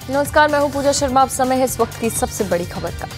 नमस्कार, मैं हूं पूजा शर्मा। अब समय है इस वक्त की सबसे बड़ी खबर का।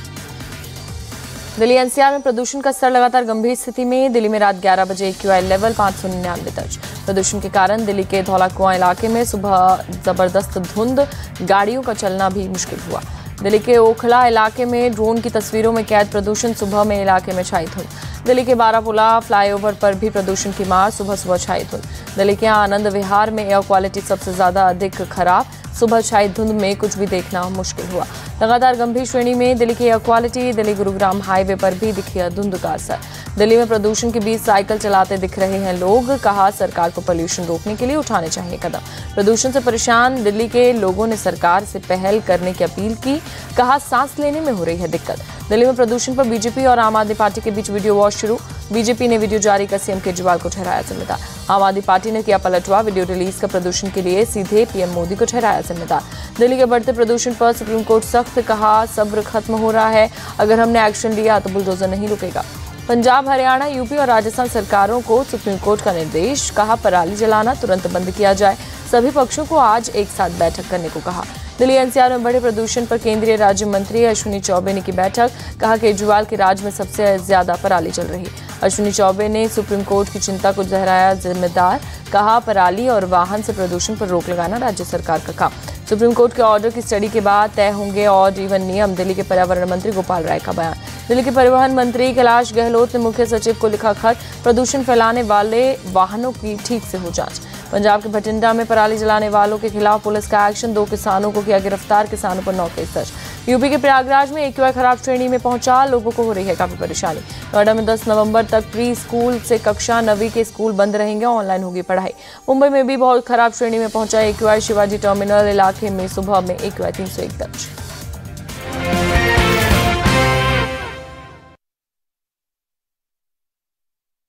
दिल्ली एनसीआर में प्रदूषण का स्तर लगातार गंभीर स्थिति में। दिल्ली में रात 11 बजे AQI लेवल 599 दर्ज। प्रदूषण के कारण दिल्ली के धौला कुआं इलाके में सुबह जबरदस्त धुंध, गाड़ियों का चलना भी मुश्किल हुआ। दिल्ली के ओखला इलाके में ड्रोन की तस्वीरों में कैद प्रदूषण, सुबह में इलाके में छाई धुंध। दिल्ली के बारापुला फ्लाईओवर पर भी प्रदूषण की मार, सुबह सुबह छाई धुंध। दिल्ली के आनंद विहार में एयर क्वालिटी सबसे ज्यादा अधिक खराब, सुबह छाई धुंध में कुछ भी देखना मुश्किल हुआ। लगातार गंभीर श्रेणी में दिल्ली की air quality. Delhi Gurugram highway पर भी दिखा धुंध का असर। दिल्ली में प्रदूषण के बीच साइकिल चलाते दिख रहे हैं लोग। कहा, सरकार को पोल्यूशन रोकने के लिए उठाने चाहिए कदम। प्रदूषण से परेशान दिल्ली के लोगों ने सरकार से पहल करने की अपील की। कहा, सांस लेने में हो रही है दिक्कत। दिल्ली में प्रदूषण पर बीजेपी और आम आदमी पार्टी के बीच वीडियो वॉर शुरू। बीजेपी ने वीडियो जारी कर सीएम केजरीवाल को ठहराया जिम्मेदार। आम आदमी पार्टी ने किया पलटवार, वीडियो रिलीज का प्रदूषण के लिए सीधे पीएम मोदी को ठहराया जिम्मेदार। दिल्ली के बढ़ते प्रदूषण पर सुप्रीम कोर्ट सख्त। कहा, सब्र खत्म हो रहा है, अगर हमने एक्शन लिया तो बुलडोजर नहीं रुकेगा। पंजाब, हरियाणा, यूपी और राजस्थान सरकारों को सुप्रीम कोर्ट का निर्देश। कहा, पराली जलाना तुरंत बंद किया जाए। सभी पक्षों को आज एक साथ बैठक करने को कहा। दिल्ली एनसीआर में बढ़े प्रदूषण पर केंद्रीय राज्य मंत्री अश्विनी चौबे ने की बैठक। कहा, केजरीवाल के राज में सबसे ज्यादा पराली चल रही। अश्विनी चौबे ने सुप्रीम कोर्ट की चिंता को ठहराया जिम्मेदार। कहा, पराली और वाहन से प्रदूषण पर रोक लगाना राज्य सरकार का काम। सुप्रीम कोर्ट के ऑर्डर की स्टडी के बाद तय होंगे और इवन नियम। दिल्ली के पर्यावरण मंत्री गोपाल राय का बयान। दिल्ली के परिवहन मंत्री कैलाश गहलोत ने मुख्य सचिव को लिखा खत। प्रदूषण फैलाने वाले वाहनों की ठीक से हो जांच। पंजाब के बठिंडा में पराली जलाने वालों के खिलाफ पुलिस का एक्शन। 2 किसानों को किया गिरफ्तार, किसानों पर 9 केस दर्ज। यूपी के प्रयागराज में AQI खराब श्रेणी में पहुंचा, लोगों को हो रही है काफी परेशानी। नोएडा में 10 नवंबर तक प्री स्कूल से कक्षा 9वीं के स्कूल बंद रहेंगे, ऑनलाइन होगी पढ़ाई। मुंबई में भी बहुत खराब श्रेणी में पहुंचा AQI। शिवाजी टर्मिनल इलाके में सुबह में AQI 301 दर्ज।